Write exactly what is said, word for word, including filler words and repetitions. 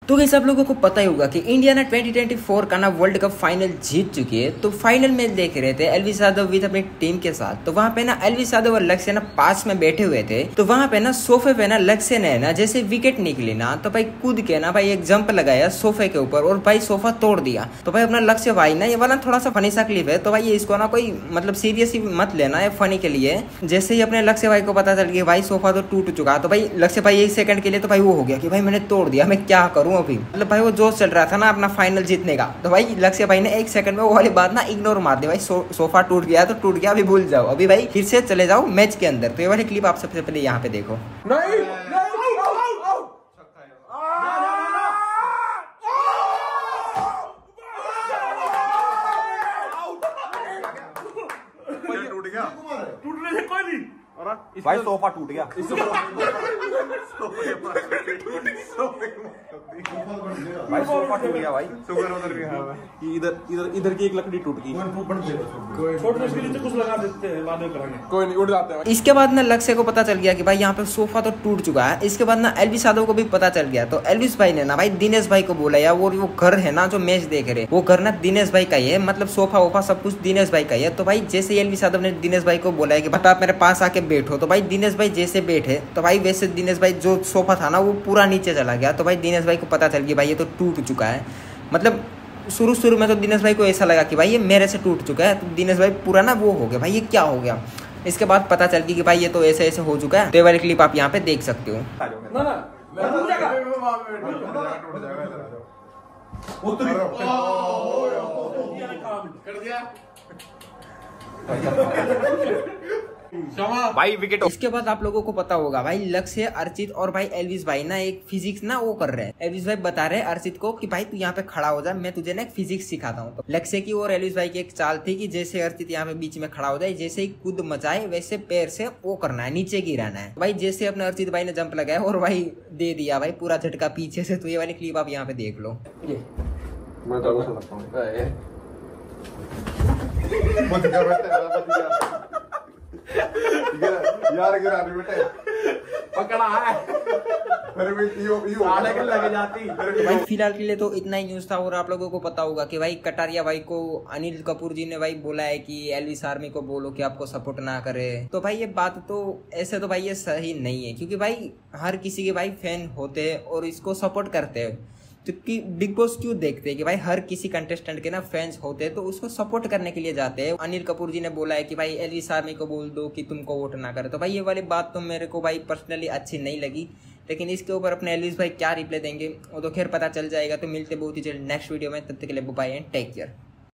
तो गाइस आप लोगों को पता ही होगा कि इंडिया ने ट्वेंटी ट्वेंटी फोर का ना वर्ल्ड कप फाइनल जीत चुकी है। तो फाइनल में देख रहे थे एलवी यादव विद अपनी टीम के साथ। तो वहाँ पे ना एलवी यादव और लक्ष्य ना पास में बैठे हुए थे। तो वहाँ पे ना सोफे पे ना लक्ष्य ने ना जैसे विकेट निकली ना तो भाई कूद के ना भाई एक जंप लगाया सोफे के ऊपर और भाई सोफा तोड़ दिया। तो भाई अपना लक्ष्य भाई ना ये वाला थोड़ा सा फनी सा क्लिप है, तो भाई इसको ना कोई मतलब सीरियस ही मत लेना है फनी के लिए। जैसे ही अपने लक्ष्य भाई को पता चल गया भाई सोफा तो टूट चुका, तो भाई लक्ष्य भाई एक सेकंड के लिए तो भाई वो हो गया कि भाई मैंने तोड़ दिया, मैं क्या करूं अभी। मतलब भाई वो जोश चल रहा था ना अपना फाइनल जीतने का। तो भाई लक्ष्य भाई ने एक सेकंड में वो वाली बात ना इग्नोर मार दी, भाई सो, सोफा टूट गया तो टूट गया, अभी भूल जाओ, अभी भाई फिर से चले जाओ मैच के अंदर। तो ये वाली क्लिप आप सबसे पहले यहाँ पे देखो। नहीं, नहीं, टूटने से कोई नहीं भाई सोफा टूट गया। भाई सोफा टूट गया भाई। शुगर उधर गया इधर इधर इधर की एक लकड़ी टूट गई। छोटे उसके नीचे कुछ लगा देते हैं, बाद में कराएंगे, कोई नहीं, उड़ जाते हैं। इसके बाद ना लक्ष्य को पता चल गया कि भाई यहाँ पे सोफा तो टूट चुका है। इसके बाद ना एलविस यादव को भी पता चल गया। तो एलविस भाई ने ना भाई दिनेश भाई को बोला यार वो वो घर है ना जो मैच देख रहे वो घर ना दिनेश भाई का ही है, मतलब सोफा वोफा सब कुछ दिनेश भाई का ही है। तो भाई जैसे एलविस यादव ने दिनेश भाई को बोला है कि बता आप मेरे पास आके बैठो, तो भाई दिनेश भाई जैसे बैठे तो भाई वैसे दिनेश भाई जो सोफा था ना वो पूरा नीचे चला गया। तो भाई दिनेश भाई को पता चल गया भाई ये तो टूट चुका है। मतलब शुरू शुरू में तो दिनेश भाई को ऐसा लगा कि भाई ये मेरे से टूट चुका है। तो दिनेश भाई पूरा ना वो हो गया भाई ये क्या हो गया। इसके बाद पता चल गया कि भाई ये तो ऐसे ऐसे हो चुका है। तो ये वाली क्लिप आप यहाँ पे देख सकते हो। ना ना भाई विकेट। इसके बाद आप लोगों को पता होगा भाई लक्ष्य, अर्चित और भाई एलविस भाई ना एक फिजिक्स ना वो कर रहे हैं। एलविस भाई बता रहे हैं अर्चित को कि भाई तू यहाँ पे खड़ा हो जा, मैं तुझे ना एक फिजिक्स सिखाता हूँ। तो लक्ष्य की और एलविस भाई की एक चाल थी कि जैसे अर्चित यहाँ पे बीच में खड़ा हो जाए, जैसे ही कूद मचाए वैसे पैर से वो करना है, नीचे गिराना है। भाई जैसे अपने अर्चित भाई ने जंप लगाया और भाई दे दिया भाई पूरा झटका पीछे से। तो ये वाली क्लिप आप यहाँ पे देख लो। मैं तो लगता हूँ यार गिरा बेटे पकड़ा है लगे जाती। भाई फिलहाल के लिए तो इतना ही न्यूज था। और आप लोगों को पता होगा कि भाई कटारिया भाई को अनिल कपूर जी ने भाई बोला है कि एलविस आर्मी को बोलो कि आपको सपोर्ट ना करे। तो भाई ये बात तो ऐसे तो भाई ये सही नहीं है, क्योंकि भाई हर किसी के भाई फैन होते हैं और इसको सपोर्ट करते हैं। क्योंकि बिग बॉस क्यों देखते हैं कि भाई हर किसी कंटेस्टेंट के ना फैंस होते हैं तो उसको सपोर्ट करने के लिए जाते हैं। अनिल कपूर जी ने बोला है कि भाई एलविस आर्मी को बोल दो कि तुमको वोट ना करे। तो भाई ये वाली बात तो मेरे को भाई पर्सनली अच्छी नहीं लगी, लेकिन इसके ऊपर अपने एलविस भाई क्या रिप्लाई देंगे वो तो खैर पता चल जाएगा। तो मिलते बहुत ही जल्द नेक्स्ट वीडियो में, तब तक के लिए बाय एंड टेक केयर।